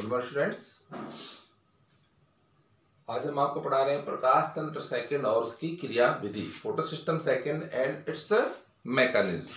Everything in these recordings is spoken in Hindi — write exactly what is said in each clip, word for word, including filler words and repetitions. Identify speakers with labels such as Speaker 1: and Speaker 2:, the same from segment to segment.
Speaker 1: Good morning students. आज हम आपको पढ़ा रहे हैं प्रकाश तंत्र सेकंड और उसकी क्रिया विधि, photosystem second and its mechanism.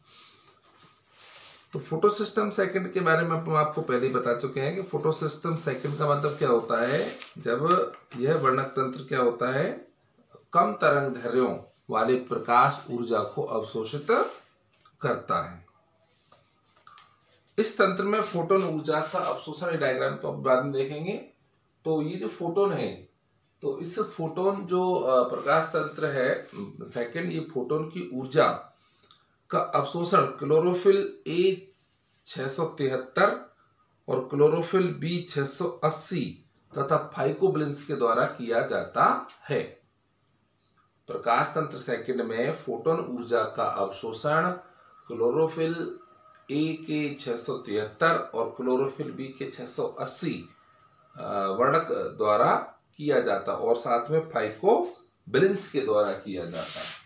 Speaker 1: तो फोटो सिस्टम सेकंड के बारे में हम आपको पहले ही बता चुके हैं कि फोटो सिस्टम सेकंड का मतलब क्या होता है। जब यह वर्णक तंत्र क्या होता है, कम तरंग दैर्ध्यों वाले प्रकाश ऊर्जा को अवशोषित करता है। इस तंत्र में फोटोन ऊर्जा का अवशोषण डायग्राम तो अब बाद में देखेंगे। तो ये जो फोटोन है, तो इस फोटोन जो प्रकाश तंत्र है सेकंड, ये फोटोन की ऊर्जा का अवशोषण क्लोरोफिल ए छह सौ तिहत्तर और क्लोरोफिल बी छह सौ अस्सी तथा फाइकोबिलिन्स के द्वारा किया जाता है। प्रकाश तंत्र सेकंड में फोटोन ऊर्जा का अवशोषण क्लोरोफिल ए के छह सौ तिहत्तर और क्लोरोफिल बी के छह सौ अस्सी वर्णक द्वारा किया जाता और साथ में फाइकोबिलिन्स के द्वारा किया जाता है।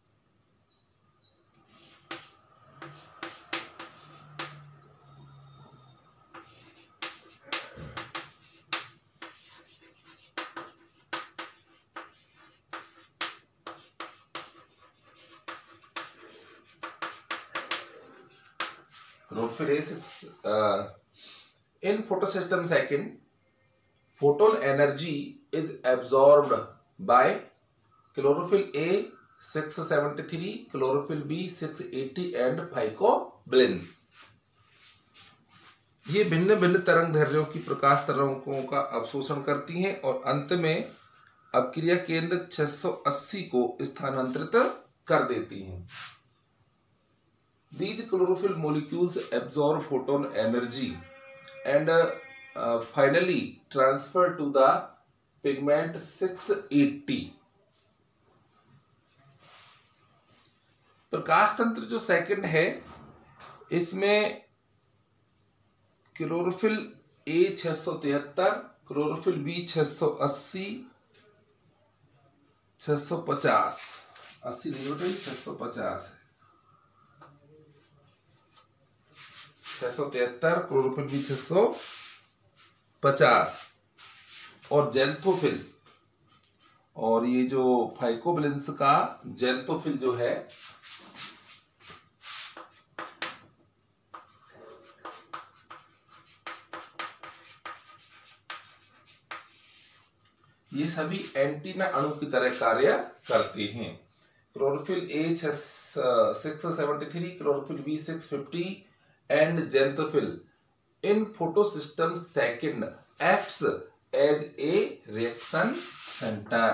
Speaker 1: Chlorophyll A six uh, in photosystem second, photon energy is absorbed by chlorophyll A six seventy-three, chlorophyll B six eighty and phycobilins। ये भिन्न भिन्न तरंग दैर्ध्यों की प्रकाश तरंगों का अवशोषण करती हैं और अंत में अपक्रिया केंद्र छह सौ अस्सी को स्थानांतरित कर देती हैं। These chlorophyll molecules absorb photon energy and uh, uh, finally transfer to the pigment six eighty। प्रकाश तंत्र जो सेकंड है, इसमें क्लोरोफिल ए छह सौ तिहत्तर, क्लोरोफिल बी छह सौ अस्सी, छह सौ पचास, अस्सी नहीं छह सौ पचास है, छह सौ तिहत्तर, क्लोरोफिल बी छह सौ पचास और जेंथोफिल, और ये जो फाइकोबिलिन्स का जेंथोफिल जो है ये सभी एंटीना अणु की तरह कार्य करते हैं। Chlorophyll a six seventy three, chlorophyll b six fifty and xanthophyll in photosystem second acts as a reaction center।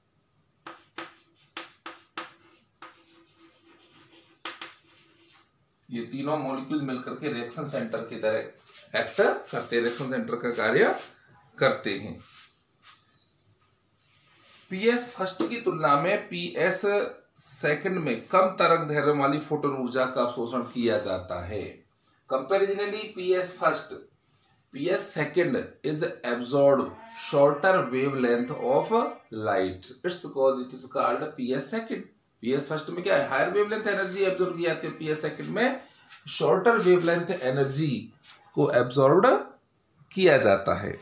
Speaker 1: ये तीनों मॉलिक्यूल मिलकर के रिएक्शन सेंटर की तरह एक्ट करते हैं, रिएक्शन सेंटर का कार्य करते हैं। पीएस फर्स्ट की तुलना में पीएस सेकंड में कम तरंग दैर्ध्य वाली फोटोन ऊर्जा का अवशोषण किया जाता है। Comparatively, P S first, P S second is absorbed shorter wavelength of light. It's cause it is called P S second। P S first में क्या है, हायर वेवलेंथ एनर्जी एब्जॉर्ब की जाती है। P S second में शॉर्टर वेवलेंथ एनर्जी को एब्जॉर्ब किया जाता है।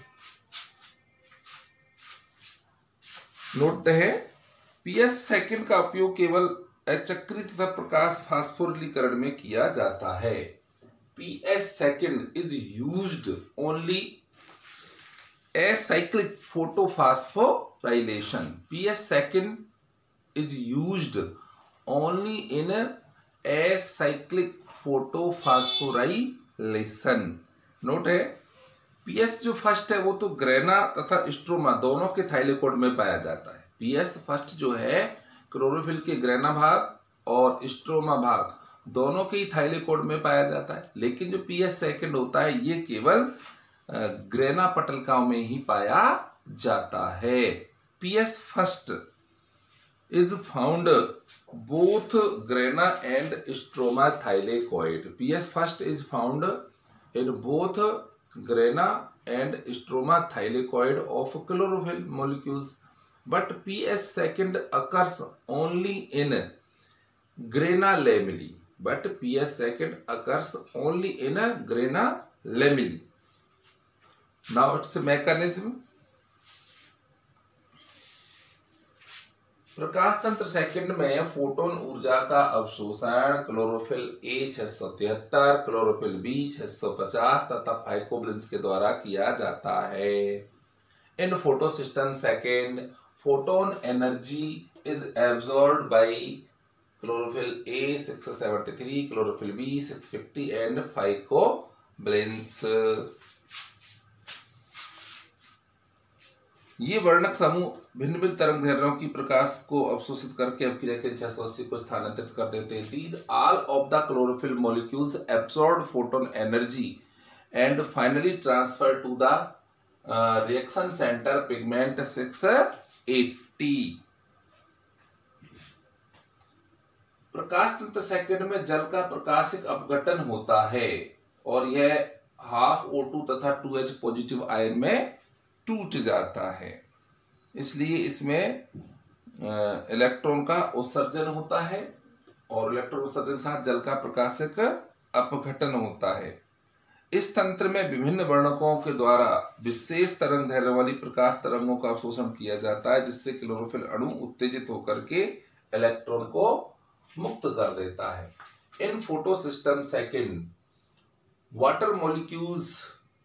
Speaker 1: नोट है, P S second का उपयोग केवल अचक्री तथा प्रकाश फास्फोरिलीकरण में किया जाता है। P S second is used only acyclic photophosphorylation। P S second is used only in acyclic photophosphorylation। Note है, P S जो फर्स्ट है वो तो ग्रेना तथा स्ट्रोमा दोनों के थाइलेकोइड में पाया जाता है। P S फर्स्ट जो है क्लोरोफिल के ग्रेना भाग और स्ट्रोमा भाग दोनों के ही थाइलेकोइड में पाया जाता है, लेकिन जो P S सेकंड होता है ये केवल ग्रेना पटलकाओं में ही पाया जाता है। P S first is found both grana and stroma thylakoid. P S first is found in both grana and stroma thylakoid of chlorophyll molecules, but P S second occurs only in grana lamellae. But P S second occurs only in a grana lamella। Now its mechanism. प्रकाश तंत्र सेकंड में फोटोन ऊर्जा का अवशोषण क्लोरोफिल ए छह सौ तिहत्तर, क्लोरोफिल बी छह सौ पचास तथा फाइकोब्लिन्स के द्वारा किया जाता है। In photosystem second, photon energy is absorbed by chlorophyll a six seventy three, chlorophyll b six fifty and phycobilins. ये वर्णक समूह भिन्न भिन्न तरंग दैर्ध्यों की प्रकाश को अवशोषित करके अपक्रिया के छह सौ अस्सी को स्थानांतरित कर देते हैं। These all of the chlorophyll molecules absorb photon energy and finally transfer to the uh, reaction center pigment six eighty। प्रकाश तंत्र सेकंड में जल का प्रकाशिक अपघटन होता है और यह हाफ ओ टू तथा टू एच पॉजिटिव आयन में टूट जाता है, इसलिए इसमें इलेक्ट्रॉन का उत्सर्जन होता है और इलेक्ट्रॉन उत्सर्जन के साथ जल का प्रकाशिक अपघटन होता है। इस तंत्र में विभिन्न वर्णकों के द्वारा विशेष तरंग दैर्ध्य वाली प्रकाश तरंगों का अवशोषण किया जाता है, जिससे क्लोरोफिल अणु उत्तेजित होकर के इलेक्ट्रॉन को मुक्त कर देता है। In photosystem second, water molecules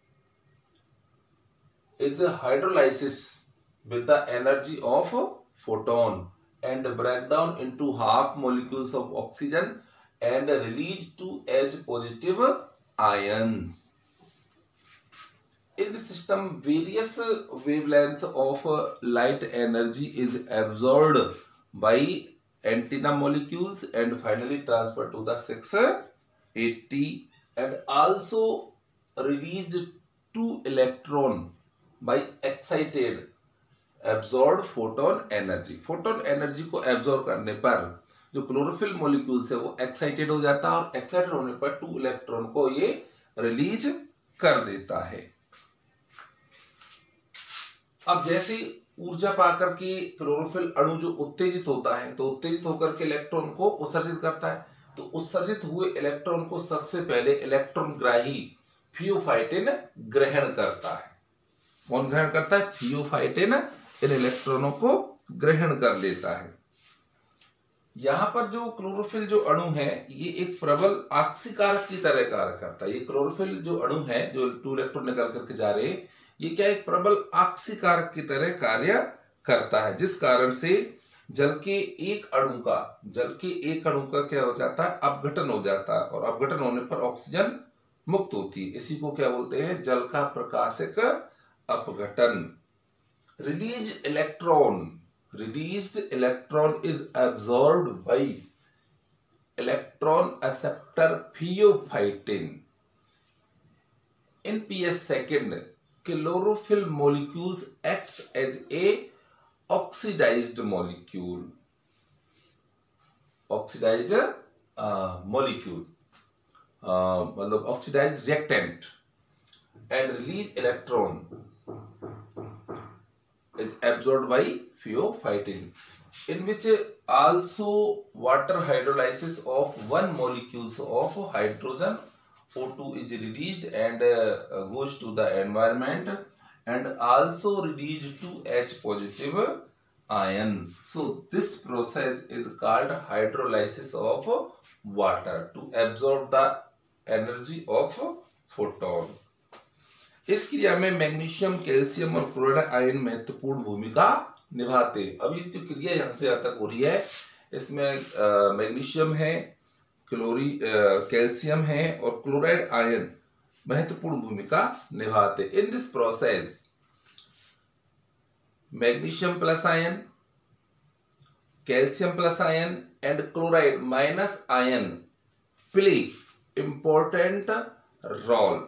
Speaker 1: is a hydrolysis with the energy of photon and break down into half molecules of oxygen and release two H positive ions. In the system, various wavelength of light energy is absorbed by antenna molecules and finally transferred to the six eighty and also released two electron by excited absorbed photon energy। Photon energy को एब्जॉर्ब करने पर जो क्लोरोफिल मॉलिक्यूल्स है वो एक्साइटेड हो जाता है और एक्साइटेड होने पर टू इलेक्ट्रॉन को ये रिलीज कर देता है। अब जैसे ऊर्जा पाकर के क्लोरोफिल अणु जो उत्तेजित होता है तो उत्तेजित होकर के इलेक्ट्रॉन को उत्सर्जित करता है, तो उत्सर्जित हुए इलेक्ट्रॉन को सबसे पहले इलेक्ट्रॉन ग्राही थियोफाइटिन ग्रहण करता है। कौन ग्रहण करता है? थियोफाइटिन इन इलेक्ट्रॉनों को ग्रहण कर लेता है। यहां पर जो क्लोरोफिल जो अणु है ये एक प्रबल आक्सीकारक की तरह कार्य करता है। ये क्लोरोफिल जो अणु है जो टू इलेक्ट्रॉन निकल करके जा रहे हैं, ये क्या एक प्रबल आक्सीकारक की तरह कार्य करता है, जिस कारण से जल के एक अणु का जल के एक अणु का क्या हो जाता है? अपघटन हो जाता है और अपघटन होने पर ऑक्सीजन मुक्त होती है। इसी को क्या बोलते हैं? जल का प्रकाशिक अपघटन। Release electron released electron is absorbed by electron acceptor pheophytin. In PS second, chlorophyll molecules acts as a oxidized molecule oxidized molecule मतलब oxidized reactant and release electron is absorbed by thiophytin, in which also water hydrolysis of one molecules of hydrogen O two is released and uh, goes to the environment and also release two H positive ion. So this process is called hydrolysis of water to absorb the energy of photon। इस क्रिया में मैग्नीशियम, कैल्शियम और क्लोराइड आयन महत्वपूर्ण भूमिका निभाते हैं। अभी जो क्रिया यहाँ से यहाँ तक हो रही है इसमें मैग्नीशियम है, क्लोरी कैल्शियम है और क्लोराइड आयन महत्वपूर्ण भूमिका निभाते। In this process magnesium plus ion, calcium plus ion and chloride minus ion play important role.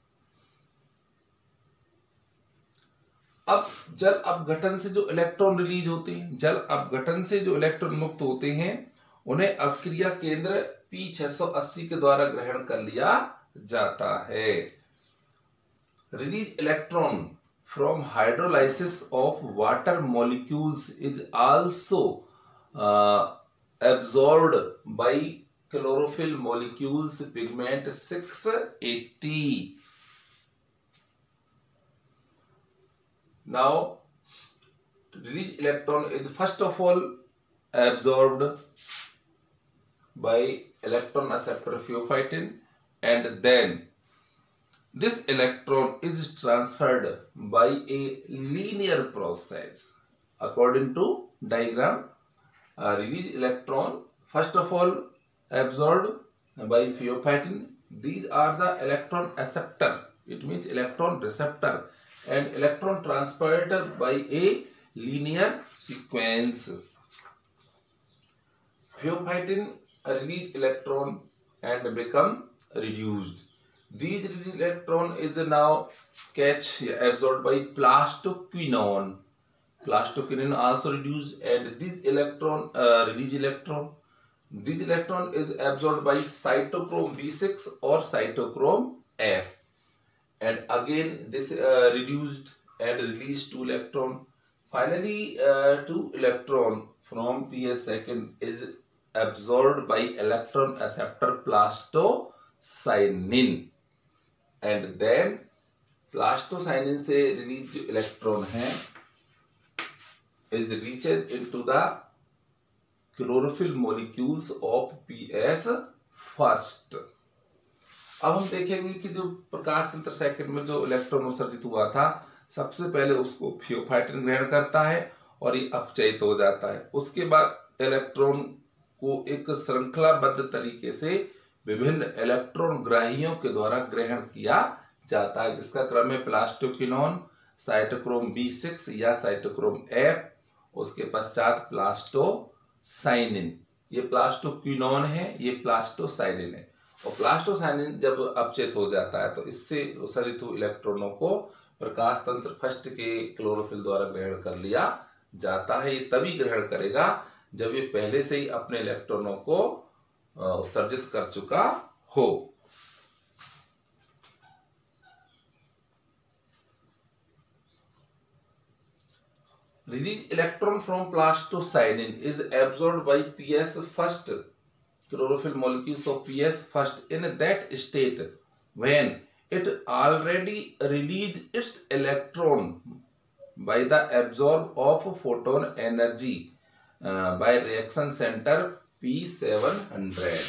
Speaker 1: अब जल अपघटन से जो इलेक्ट्रॉन रिलीज होते हैं, जल अपघटन से जो इलेक्ट्रॉन मुक्त होते हैं, उन्हें अपक्रिया केंद्र पी छह सौ अस्सी के द्वारा ग्रहण कर लिया जाता है। Release electron from hydrolysis of water molecules is also absorbed by chlorophyll molecules pigment six eighty. Now released electron is first of all absorbed by electron acceptor pheophytin, and then this electron is transferred by a linear process according to diagram. Uh, released electron first of all absorbed by pheophytin. These are the electron acceptor, it means electron receptor, and electron transferred by a linear sequence. Pheophytin release electron and become reduced. These released electron is now catch absorbed by plastoquinone. Plastoquinone also reduced, and this electron uh, release electron, this electron is absorbed by cytochrome B six or cytochrome F, and again this uh, reduced and released two electron. Finally uh, two electron from P S second is absorbed by electron acceptor plastocyanin, and then plastocyanin से रिलीज जो इलेक्ट्रॉन है is reaches into the chlorophyll molecules of P S first. अब हम देखेंगे कि जो प्रकाश तंत्र सेकंड में जो इलेक्ट्रॉन उत्सर्जित हुआ था, सबसे पहले उसको pheophytin ग्रहण करता है और ये अपचयित हो जाता है। उसके बाद इलेक्ट्रॉन को एक श्रृंखलाबद्ध तरीके से विभिन्न इलेक्ट्रॉन ग्राहियों के द्वारा ग्रहण किया जाता है, जिसका क्रम है प्लास्टोक्विनोन, साइटोक्रोम बी सिक्स या साइटोक्रोम एफ, उसके पश्चात प्लास्टोसाइनिन। ये प्लास्टोक्विनोन है, ये प्लास्टोसाइनिन है। और प्लास्टोसाइनिन जब अपचयित हो जाता है तो इससे उत्सर्जित हुए इलेक्ट्रॉनों को प्रकाश तंत्र फर्स्ट के क्लोरोफिल द्वारा ग्रहण कर लिया जाता है। ये तभी ग्रहण करेगा जब ये पहले से ही अपने इलेक्ट्रॉनों को उत्सर्जित कर चुका हो। Released electron from plastocyanin is absorbed by P S first chlorophyll molecules of P S first in that state when it already released its electron by the absorb of photon energy uh, by reaction center P seven hundred.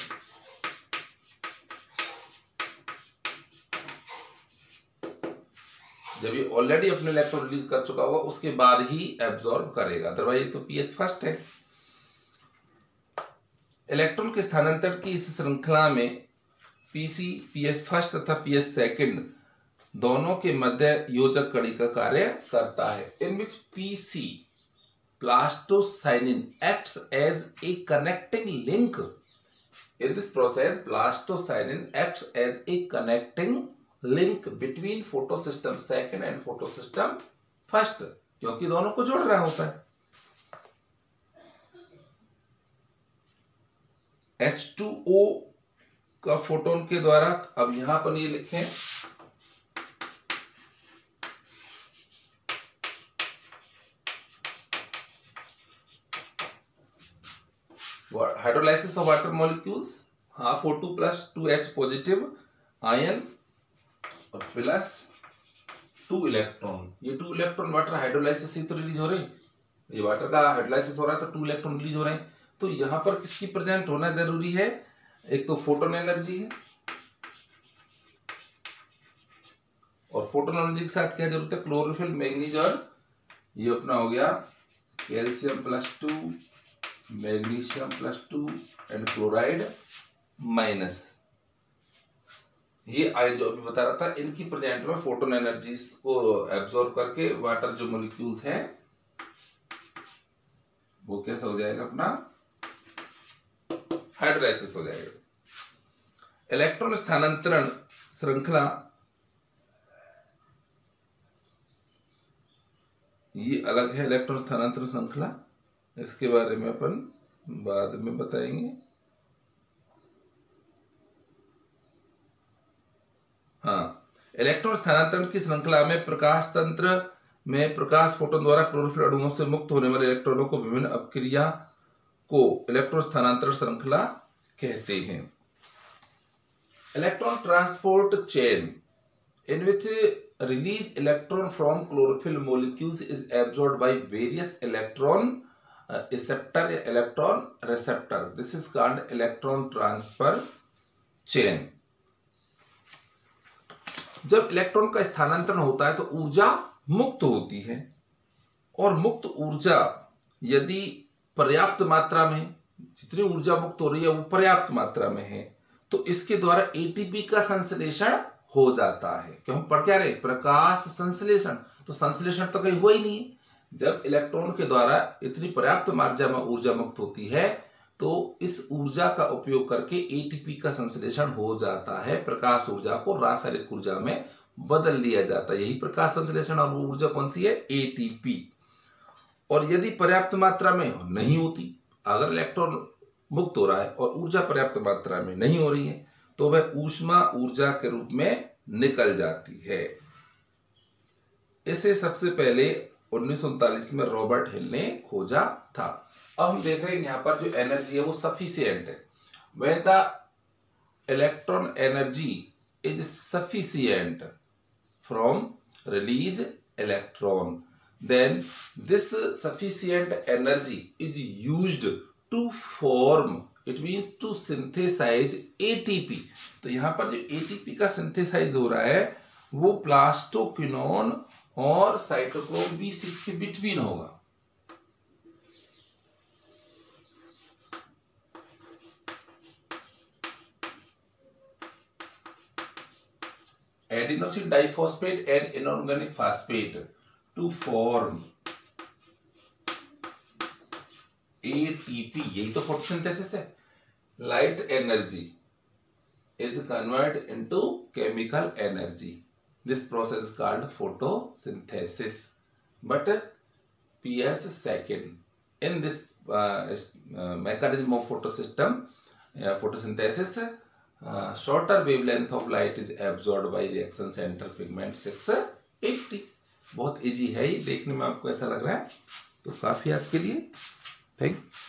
Speaker 1: जब ये ऑलरेडी अपने इलेक्ट्रॉन रिलीज कर चुका होगा उसके बाद ही एब्जॉर्ब करेगा, अदरवाइज ये तो पीएस फर्स्ट है। इलेक्ट्रॉन के स्थानांतरण की इस श्रृंखला में पीसी पीएस फर्स्ट तथा पीएस सेकंड दोनों के मध्य योजक कड़ी का कार्य करता है, in which PC plastocyanin acts as a connecting link. In this process plastocyanin acts as a connecting link between photosystem second and photosystem first, क्योंकि दोनों को जोड़ रहा होता है। एच टू ओ का फोटोन के द्वारा, अब यहां पर ये लिखें hydrolysis of water molecules, half O two plus two H positive ion और प्लस टू इलेक्ट्रॉन। ये टू इलेक्ट्रॉन वाटर हाइड्रोलाइसिस से तो रिलीज हो रहे हैं, ये वाटर का हाइड्रोलाइसिस हो रहा है तो टू इलेक्ट्रॉन रिलीज हो रहे हैं। तो यहां पर किसकी प्रेजेंट होना जरूरी है? एक तो फोटोन एनर्जी है, और फोटोन एनर्जी के साथ क्या जरूरत है? क्लोरोफिल, मैग्नीज, और ये अपना हो गया calcium plus two, magnesium plus two and chloride minus. ये आयन जो अभी बता रहा था, इनकी प्रेजेंट में फोटोन एनर्जीज को एब्जॉर्ब करके वाटर जो मॉलिक्यूल्स है वो कैसा हो जाएगा? अपना हाइड्रोलाइसिस हो जाएगा। इलेक्ट्रॉन स्थानांतरण श्रृंखला ये अलग है, इलेक्ट्रॉन स्थानांतरण श्रृंखला, इसके बारे में अपन बाद में बताएंगे। हाँ, इलेक्ट्रॉन स्थानांतरण की श्रृंखला में प्रकाश तंत्र में प्रकाश फोटोन द्वारा क्लोरोफिल अणुओं से मुक्त होने वाले इलेक्ट्रॉनों को विभिन्न अपक्रिया को इलेक्ट्रॉन स्थानांतरण श्रृंखला कहते हैं। Electron transport chain in which release electron from chlorophyll molecules is absorbed by various electron uh, receptor electron receptor. This is called electron transfer chain. जब इलेक्ट्रॉन का स्थानांतरण होता है तो ऊर्जा मुक्त होती है, और मुक्त ऊर्जा यदि पर्याप्त मात्रा में, जितनी ऊर्जा मुक्त हो रही है वो पर्याप्त मात्रा में है, तो इसके द्वारा एटीपी का संश्लेषण हो जाता है। क्यों हम पढ़ क्या रहे, प्रकाश संश्लेषण, तो संश्लेषण तो कहीं हुआ ही नहीं। जब इलेक्ट्रॉन के द्वारा इतनी पर्याप्त मात्रा में ऊर्जा मुक्त होती है तो इस ऊर्जा का उपयोग करके एटीपी का संश्लेषण हो जाता है, प्रकाश ऊर्जा को रासायनिक ऊर्जा में बदल लिया जाता है। यही प्रकाश संश्लेषण, और वो ऊर्जा कौन सी है, एटीपी। और यदि पर्याप्त मात्रा में नहीं होती, अगर इलेक्ट्रॉन मुक्त हो रहा है और ऊर्जा पर्याप्त मात्रा में नहीं हो रही है, तो वह ऊष्मा ऊर्जा के रूप में निकल जाती है। इसे सबसे पहले उन्नीस सौ उनतालीस में रॉबर्ट हिल ने खोजा था। अब हम देख रहे हैं यहाँ पर जो एनर्जी है वो सफिशिएंट है। When the electron energy is sufficient from release electron, then this sufficient energy is used to form, it means to synthesize A T P। तो यहाँ पर जो A T P का सिंथेसाइज हो रहा है वो प्लास्टोक्विनोन और साइटोक्रोम बी सिक्स के बिटवीन होगा। Adenosine diphosphate and inorganic phosphate to form A T P, यही तो फोटोसिंथेसिस है। Light energy is converted into chemical energy. This process is called photosynthesis. But P S second in this uh, uh, mechanism of photosystem uh, photosynthesis, uh, shorter wavelength of light is absorbed by reaction center pigment six eighty। बहुत इजी है ये, देखने में आपको ऐसा लग रहा है, तो काफी आज के लिए थैंक